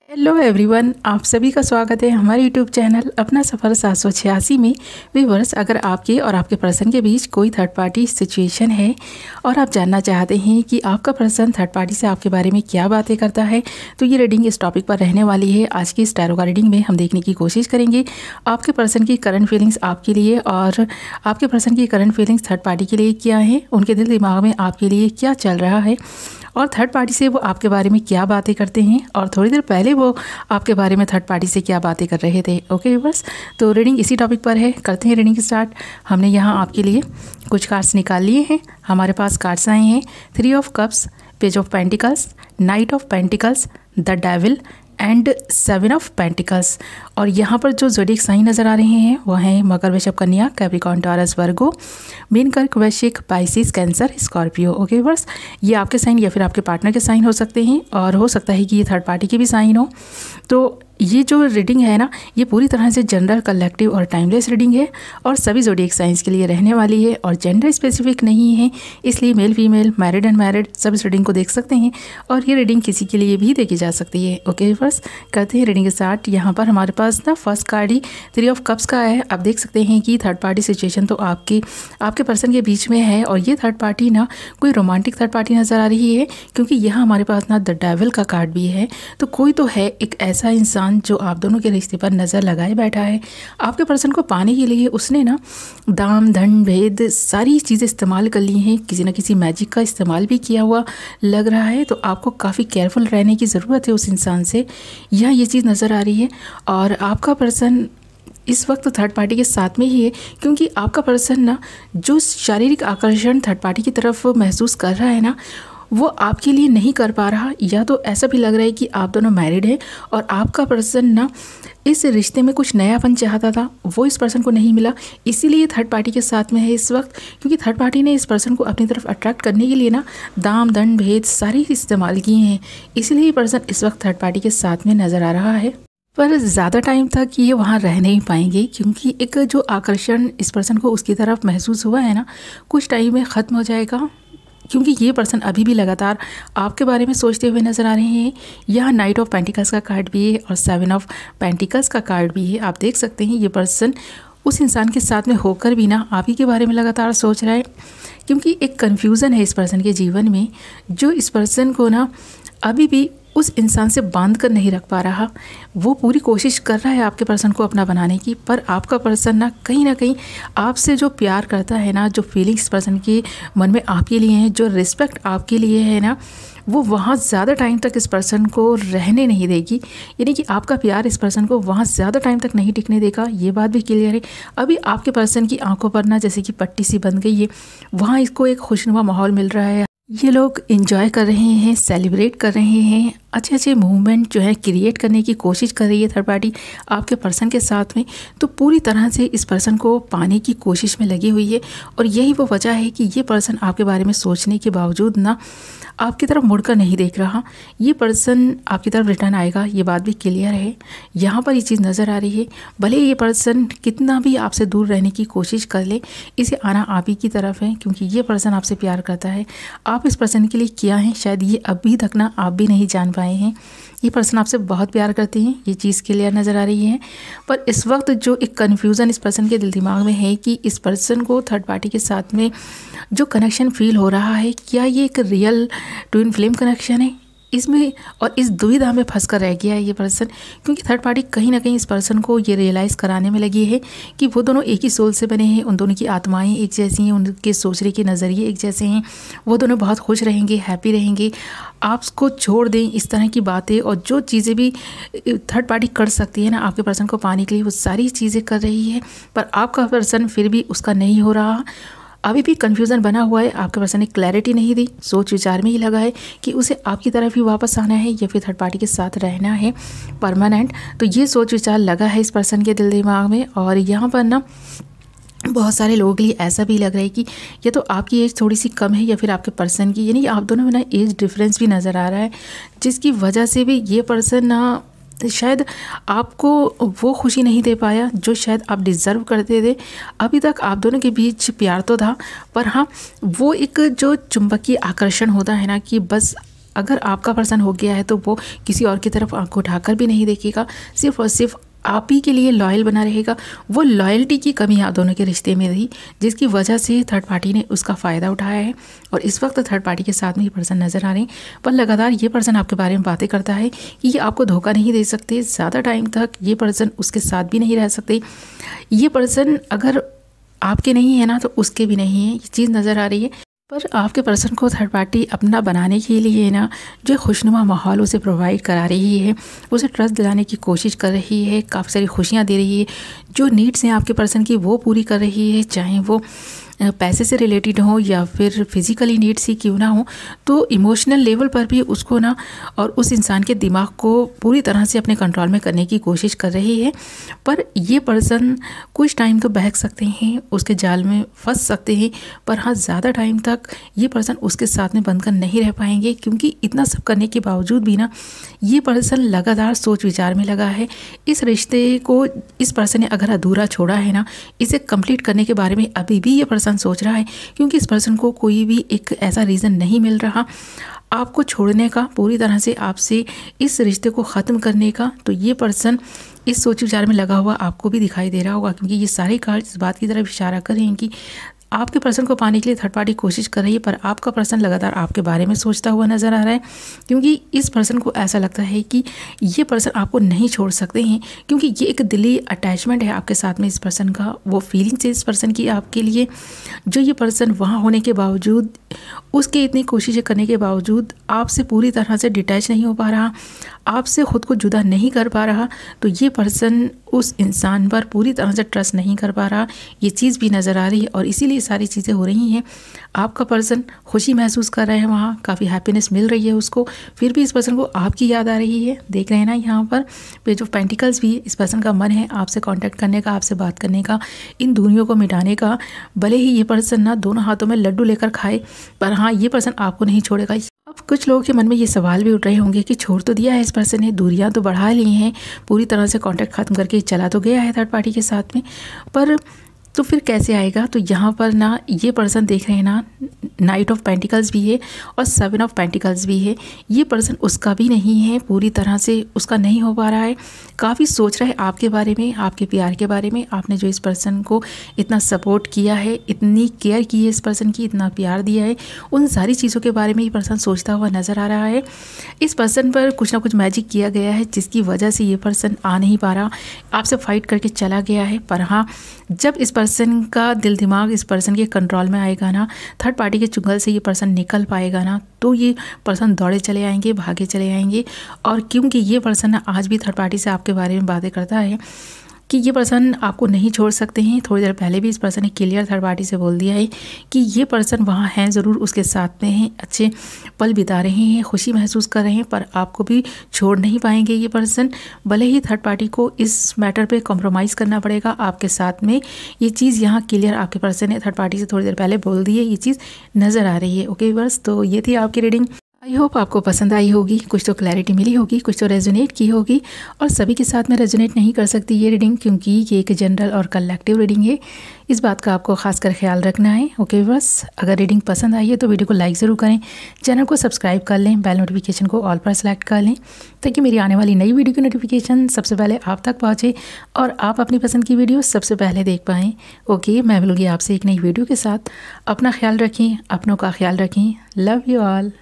Hello everyone, आप सभी का स्वागत है हमारे यूट्यूब चैनल अपना सफ़र 786 में। व्यूअर्स, अगर आपके और आपके पर्सन के बीच कोई थर्ड पार्टी सिचुएशन है और आप जानना चाहते हैं कि आपका पर्सन थर्ड पार्टी से आपके बारे में क्या बातें करता है, तो ये रीडिंग इस टॉपिक पर रहने वाली है। आज की इस टैरो का रीडिंग में हम देखने की कोशिश करेंगे आपके पर्सन की करंट फीलिंग्स आपके लिए और आपके पर्सन की करंट फीलिंग्स थर्ड पार्टी के लिए क्या है, उनके दिल दिमाग में आपके लिए क्या चल रहा है और थर्ड पार्टी से वो आपके बारे में क्या बातें करते हैं और थोड़ी देर पहले वो आपके बारे में थर्ड पार्टी से क्या बातें कर रहे थे। ओके बस, तो रीडिंग इसी टॉपिक पर है। करते हैं रीडिंग स्टार्ट। हमने यहाँ आपके लिए कुछ कार्ड्स निकाल लिए हैं। हमारे पास कार्ड्स आए हैं 3 of cups, page of pentacles, knight of pentacles, the devil and 7 of pentacles. और यहाँ पर जो ज़ोडिएक साइन नज़र आ रहे हैं वह हैं मकर, वृषभ, कन्या, कैप्रिकॉर्न, टॉरस, वर्गो, मीन, कर्क, वृश्चिक, पाइसिस, कैंसर, स्कॉर्पियो। ओके बस, ये आपके साइन या फिर आपके पार्टनर के साइन हो सकते हैं और हो सकता है कि ये थर्ड पार्टी के भी साइन हो। तो ये जो रीडिंग है ना, ये पूरी तरह से जनरल, कलेक्टिव और टाइमलेस रीडिंग है और सभी ज़ोडिएक साइंस के लिए रहने वाली है और जेंडर स्पेसिफिक नहीं है, इसलिए मेल, फीमेल, मैरिड, अनमैरिड सब इस रीडिंग को देख सकते हैं और ये रीडिंग किसी के लिए भी देखी जा सकती है। ओके फर्स्ट करते हैं रीडिंग स्टार्ट। यहाँ पर हमारे पास ना फर्स्ट कार्ड ही 3 ऑफ कप्स का है। आप देख सकते हैं कि थर्ड पार्टी सिचुएशन तो आपके पर्सन के बीच में है और ये थर्ड पार्टी ना कोई रोमांटिक थर्ड पार्टी नज़र आ रही है, क्योंकि यहाँ हमारे पास ना द डेविल का कार्ड भी है। तो कोई तो है एक ऐसा इंसान जो आप दोनों के रिश्ते पर नज़र लगाए बैठा है। आपके पर्सन को पाने के लिए उसने ना दाम, धन, भेद सारी चीज़ें इस्तेमाल कर ली हैं, किसी न किसी मैजिक का इस्तेमाल भी किया हुआ लग रहा है। तो आपको काफ़ी केयरफुल रहने की ज़रूरत है उस इंसान से, यहाँ ये चीज़ नज़र आ रही है। और आपका पर्सन इस वक्त थर्ड पार्टी के साथ में ही है, क्योंकि आपका पर्सन ना जो शारीरिक आकर्षण थर्ड पार्टी की तरफ महसूस कर रहा है ना, वो आपके लिए नहीं कर पा रहा। या तो ऐसा भी लग रहा है कि आप दोनों मैरिड हैं और आपका पर्सन ना इस रिश्ते में कुछ नयापन चाहता था, वो इस पर्सन को नहीं मिला, इसीलिए थर्ड पार्टी के साथ में है इस वक्त। क्योंकि थर्ड पार्टी ने इस पर्सन को अपनी तरफ अट्रैक्ट करने के लिए ना दाम, दंड, भेद सारे इस्तेमाल किए हैं, इसलिए ये पर्सन इस वक्त थर्ड पार्टी के साथ में नज़र आ रहा है। पर ज़्यादा टाइम तक ये वहाँ रह नहीं पाएंगे, क्योंकि एक जो आकर्षण इस पर्सन को उसकी तरफ महसूस हुआ है ना, कुछ टाइम में ख़त्म हो जाएगा, क्योंकि ये पर्सन अभी भी लगातार आपके बारे में सोचते हुए नज़र आ रहे हैं। यहाँ नाइट ऑफ पेंटिकल्स का कार्ड भी है और 7 ऑफ पेंटिकल्स का कार्ड भी है। आप देख सकते हैं ये पर्सन उस इंसान के साथ में होकर भी ना आप ही के बारे में लगातार सोच रहा है, क्योंकि एक कन्फ्यूज़न है इस पर्सन के जीवन में, जो इस पर्सन को ना अभी भी उस इंसान से बांध कर नहीं रख पा रहा। वो पूरी कोशिश कर रहा है आपके पर्सन को अपना बनाने की, पर आपका पर्सन ना कहीं आपसे जो प्यार करता है ना, जो फीलिंग्स पर्सन के मन में आपके लिए हैं, जो रिस्पेक्ट आपके लिए है ना, वो वहाँ ज़्यादा टाइम तक इस पर्सन को रहने नहीं देगी। यानी कि आपका प्यार इस पर्सन को वहाँ ज़्यादा टाइम तक नहीं टिकने देगा, ये बात भी क्लियर है। अभी आपके पर्सन की आंखों पर ना जैसे कि पट्टी सी बंध गई है, वहाँ इसको एक खुशनुमा माहौल मिल रहा है। ये लोग एंजॉय कर रहे हैं, सेलिब्रेट कर रहे हैं, अच्छे अच्छे मूवमेंट जो है क्रिएट करने की कोशिश कर रही है थर्ड पार्टी आपके पर्सन के साथ में। तो पूरी तरह से इस पर्सन को पाने की कोशिश में लगी हुई है और यही वो वजह है कि ये पर्सन आपके बारे में सोचने के बावजूद ना आपकी तरफ मुड़कर नहीं देख रहा। ये पर्सन आपकी तरफ रिटर्न आएगा, ये बात भी क्लियर है। यहाँ पर ये चीज़ नज़र आ रही है, भले ये पर्सन कितना भी आपसे दूर रहने की कोशिश कर ले, इसे आना आप ही की तरफ है, क्योंकि ये पर्सन आपसे प्यार करता है। आप इस पर्सन के लिए क्या हैं शायद ये अभी तक ना आप भी नहीं जान पाए हैं। ये पर्सन आपसे बहुत प्यार करते हैं, ये चीज़ क्लियर नज़र आ रही है। पर इस वक्त जो एक कन्फ्यूज़न इस पर्सन के दिल दिमाग में है कि इस पर्सन को थर्ड पार्टी के साथ में जो कनेक्शन फील हो रहा है, क्या ये एक रियल ट्विन फ्लेम कनेक्शन है इसमें, और इस दुविधा में फंस कर रह गया है ये पर्सन। क्योंकि थर्ड पार्टी कहीं ना कहीं इस पर्सन को ये रियलाइज़ कराने में लगी है कि वो दोनों एक ही सोल से बने हैं, उन दोनों की आत्माएं एक जैसी हैं, उनके सोचने के नज़रिए एक जैसे हैं, वो दोनों बहुत खुश रहेंगे, हैप्पी रहेंगे। आपको छोड़ दें इस तरह की बातें, और जो चीज़ें भी थर्ड पार्टी कर सकती है ना आपके पर्सन को पाने के लिए, वो सारी चीज़ें कर रही है, पर आपका पर्सन फिर भी उसका नहीं हो रहा। अभी भी कन्फ्यूज़न बना हुआ है, आपके पर्सन ने क्लैरिटी नहीं दी, सोच विचार में ही लगा है कि उसे आपकी तरफ ही वापस आना है या फिर थर्ड पार्टी के साथ रहना है परमानेंट। तो ये सोच विचार लगा है इस पर्सन के दिल दिमाग में। और यहाँ पर ना बहुत सारे लोगों के लिए ऐसा भी लग रहा है कि या तो आपकी एज थोड़ी सी कम है या फिर आपके पर्सन की, यानी आप दोनों में ना एज डिफरेंस भी नज़र आ रहा है, जिसकी वजह से भी ये पर्सन ना शायद आपको वो खुशी नहीं दे पाया जो शायद आप डिज़र्व करते थे। अभी तक आप दोनों के बीच प्यार तो था, पर हाँ वो एक जो चुंबकीय आकर्षण होता है ना कि बस अगर आपका पर्सन हो गया है तो वो किसी और की तरफ आंख उठाकर भी नहीं देखेगा, सिर्फ और सिर्फ आप ही के लिए लॉयल बना रहेगा। वो लॉयल्टी की कमी आप दोनों के रिश्ते में थी, जिसकी वजह से थर्ड पार्टी ने उसका फ़ायदा उठाया है और इस वक्त थर्ड पार्टी के साथ में ये पर्सन नज़र आ रहे हैं। पर लगातार ये पर्सन आपके बारे में बातें करता है कि ये आपको धोखा नहीं दे सकते, ज़्यादा टाइम तक ये पर्सन उसके साथ भी नहीं रह सकते। ये पर्सन अगर आपके नहीं है ना तो उसके भी नहीं है, ये चीज़ नज़र आ रही है। पर आपके पर्सन को थर्ड पार्टी अपना बनाने के लिए ना जो खुशनुमा माहौल उसे प्रोवाइड करा रही है, उसे ट्रस्ट दिलाने की कोशिश कर रही है, काफ़ी सारी खुशियाँ दे रही है, जो नीड्स हैं आपके पर्सन की वो पूरी कर रही है, चाहे वो पैसे से रिलेटेड हो या फिर फिज़िकली नीड्स ही क्यों ना हो। तो इमोशनल लेवल पर भी उसको ना और उस इंसान के दिमाग को पूरी तरह से अपने कंट्रोल में करने की कोशिश कर रही है। पर ये पर्सन कुछ टाइम तो बहक सकते हैं, उसके जाल में फंस सकते हैं, पर हाँ ज़्यादा टाइम तक ये पर्सन उसके साथ में बंधकर नहीं रह पाएंगे, क्योंकि इतना सब करने के बावजूद भी ना ये पर्सन लगातार सोच विचार में लगा है। इस रिश्ते को इस पर्सन ने अगर अधूरा छोड़ा है ना, इसे कंप्लीट करने के बारे में अभी भी ये पर्सन सोच रहा है, क्योंकि इस पर्सन को कोई भी एक ऐसा रीज़न नहीं मिल रहा आपको छोड़ने का, पूरी तरह से आपसे इस रिश्ते को ख़त्म करने का। तो ये पर्सन इस सोच विचार में लगा हुआ आपको भी दिखाई दे रहा होगा, क्योंकि ये सारे कार्ड इस बात की तरफ इशारा कर रहे हैं कि आपके पर्सन को पाने के लिए थर्ड पार्टी कोशिश कर रही है, पर आपका पर्सन लगातार आपके बारे में सोचता हुआ नज़र आ रहा है, क्योंकि इस पर्सन को ऐसा लगता है कि ये पर्सन आपको नहीं छोड़ सकते हैं, क्योंकि ये एक दिली अटैचमेंट है आपके साथ में इस पर्सन का। वो फीलिंग्स है इस पर्सन की आपके लिए, जो ये पर्सन वहाँ होने के बावजूद, उसके इतनी कोशिशें करने के बावजूद आपसे पूरी तरह से डिटैच नहीं हो पा रहा, आपसे ख़ुद को जुदा नहीं कर पा रहा। तो ये पर्सन उस इंसान पर पूरी तरह से ट्रस्ट नहीं कर पा रहा, ये चीज़ भी नज़र आ रही है और इसीलिए सारी चीज़ें हो रही हैं। आपका पर्सन खुशी महसूस कर रहा है, वहाँ काफ़ी हैप्पीनेस मिल रही है उसको, फिर भी इस पर्सन को आपकी याद आ रही है। देख रहे हैं ना यहाँ पर पेज ऑफ पेंटिकल्स भी, इस पर्सन का मन है आपसे कांटेक्ट करने का, आपसे बात करने का, इन दूरियों को मिटाने का। भले ही ये पर्सन ना दोनों हाथों में लड्डू लेकर खाए, पर हाँ ये पर्सन आपको नहीं छोड़ेगा। अब कुछ लोगों के मन में ये सवाल भी उठ रहे होंगे कि छोड़ तो दिया है इस पर्सन ने, दूरियां तो बढ़ा ली हैं, पूरी तरह से कांटेक्ट ख़त्म करके चला तो गया है थर्ड पार्टी के साथ में, पर तो फिर कैसे आएगा। तो यहाँ पर ना ये पर्सन देख रहे हैं ना, नाइट ऑफ पेंटिकल्स भी है और सेवन ऑफ पेंटिकल्स भी है। ये पर्सन उसका भी नहीं है, पूरी तरह से उसका नहीं हो पा रहा है, काफ़ी सोच रहा है आपके बारे में, आपके प्यार के बारे में। आपने जो इस पर्सन को इतना सपोर्ट किया है, इतनी केयर की है इस पर्सन की, इतना प्यार दिया है, उन सारी चीज़ों के बारे में ये पर्सन सोचता हुआ नज़र आ रहा है। इस पर्सन पर कुछ ना कुछ मैजिक किया गया है, जिसकी वजह से ये पर्सन आ नहीं पा रहा, आपसे फाइट करके चला गया है। पर हाँ जब इस पर्सन का दिल दिमाग इस पर्सन के कंट्रोल में आएगा ना, थर्ड पार्टी के चुंगल से ये पर्सन निकल पाएगा ना, तो ये पर्सन दौड़े चले आएंगे, भागे चले आएंगे। और क्योंकि ये पर्सन आज भी थर्ड पार्टी से आपके बारे में बातें करता है कि ये पर्सन आपको नहीं छोड़ सकते हैं। थोड़ी देर पहले भी इस पर्सन ने क्लियर थर्ड पार्टी से बोल दिया है कि ये पर्सन वहाँ हैं, ज़रूर उसके साथ में हैं, अच्छे पल बिता रहे हैं, खुशी महसूस कर रहे हैं, पर आपको भी छोड़ नहीं पाएंगे ये पर्सन। भले ही थर्ड पार्टी को इस मैटर पे कॉम्प्रोमाइज़ करना पड़ेगा आपके साथ में, ये चीज़ यहाँ क्लियर आपके पर्सन ने थर्ड पार्टी से थोड़ी देर पहले बोल दी है, ये चीज़ नज़र आ रही है। ओके बस, तो ये थी आपकी रीडिंग। आई होप आपको पसंद आई होगी, कुछ तो क्लैरिटी मिली होगी, कुछ तो रेजोनेट की होगी। और सभी के साथ में रेजोनेट नहीं कर सकती ये रीडिंग, क्योंकि ये एक जनरल और कलेक्टिव रीडिंग है, इस बात का आपको खासकर ख्याल रखना है। ओके बस, अगर रीडिंग पसंद आई है तो वीडियो को लाइक ज़रूर करें, चैनल को सब्सक्राइब कर लें, बेल नोटिफिकेशन को ऑल पर सेलेक्ट कर लें, ताकि मेरी आने वाली नई वीडियो की नोटिफिकेशन सबसे पहले आप तक पहुँचे और आप अपनी पसंद की वीडियो सबसे पहले देख पाएँ। ओके, मैं मिलूँगी आपसे एक नई वीडियो के साथ। अपना ख्याल रखें, अपनों का ख्याल रखें। Love you all.